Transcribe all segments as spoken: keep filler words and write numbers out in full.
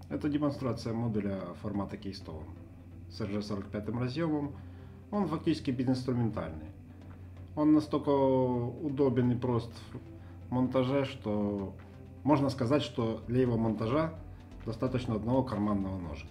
Это демонстрация модуля формата Keystone с эр джи сорок пять разъемом. Он фактически безинструментальный. Он настолько удобен и прост в монтаже, что можно сказать, что для его монтажа достаточно одного карманного ножика.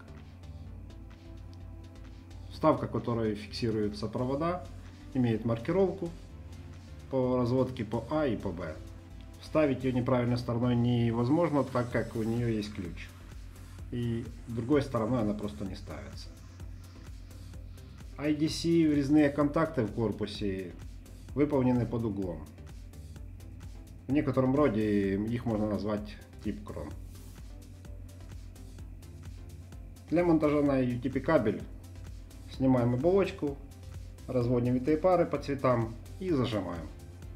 Вставка, которой фиксируются провода, имеет маркировку по разводке по А и по Б. Вставить ее неправильной стороной невозможно, так как у нее есть ключ. И другой стороной она просто не ставится. ай ди си врезные контакты в корпусе выполнены под углом. В некотором роде их можно назвать тип крон. Для монтажа на ю ти пи кабель снимаем оболочку, разводим витые пары по цветам и зажимаем.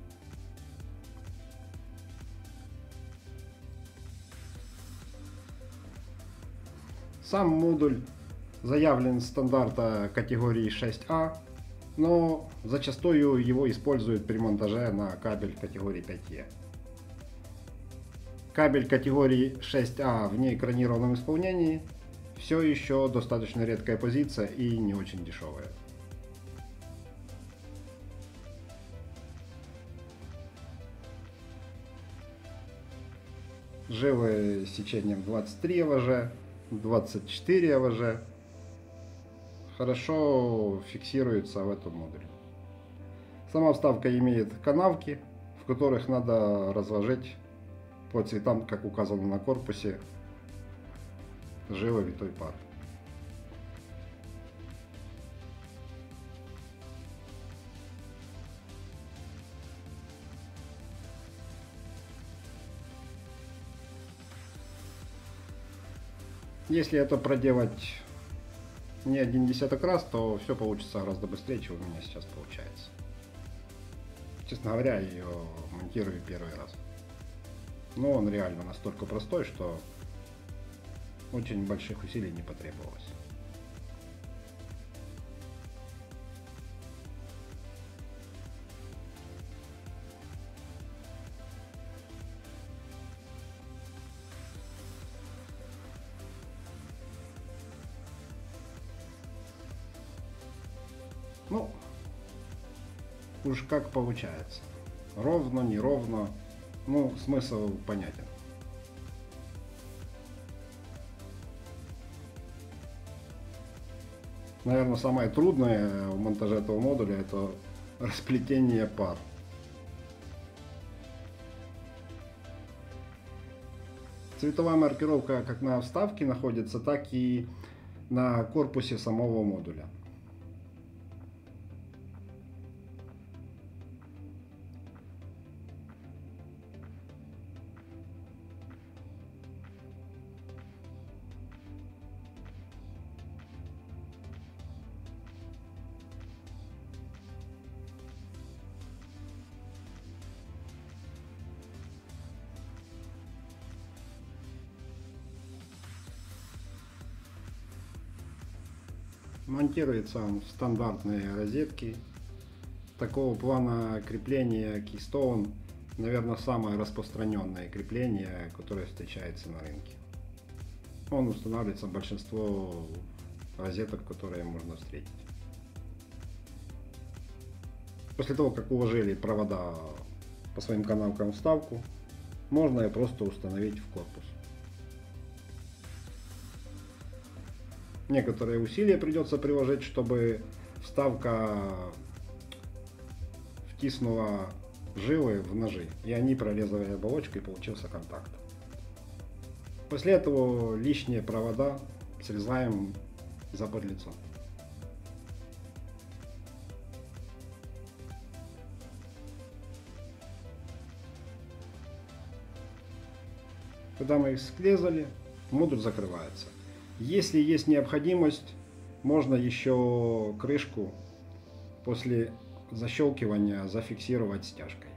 Сам модуль заявлен стандарта категории шесть А, но зачастую его используют при монтаже на кабель категории пять Е. Кабель категории шесть А в неэкранированном исполнении все еще достаточно редкая позиция и не очень дешевая. Жилы с сечением двадцать три АВЖ, двадцать четыре АВЖ хорошо фиксируются в этом модуле. Сама вставка имеет канавки, в которых надо разложить по цветам, как указано на корпусе, жилы витой пары. Если это проделать не один десяток раз, то все получится гораздо быстрее, чем у меня сейчас получается. Честно говоря, я ее монтирую первый раз. Но он реально настолько простой, что очень больших усилий не потребовалось. Ну, уж как получается. Ровно, неровно. Ну, смысл понятен. Наверное, самое трудное в монтаже этого модуля — это расплетение пар. Цветовая маркировка как на вставке находится, так и на корпусе самого модуля. Монтируется он в стандартные розетки. Такого плана крепления Keystone, наверное, самое распространенное крепление, которое встречается на рынке. Он устанавливается в большинство розеток, которые можно встретить. После того, как уложили провода по своим канавкам вставку, можно ее просто установить в корпус. Некоторые усилия придется приложить, чтобы вставка втиснула жилы в ножи, и они прорезали оболочку, и получился контакт. После этого лишние провода срезаем за подлицо. Когда мы их срезали, модуль закрывается. Если есть необходимость, можно еще крышку после защелкивания зафиксировать стяжкой.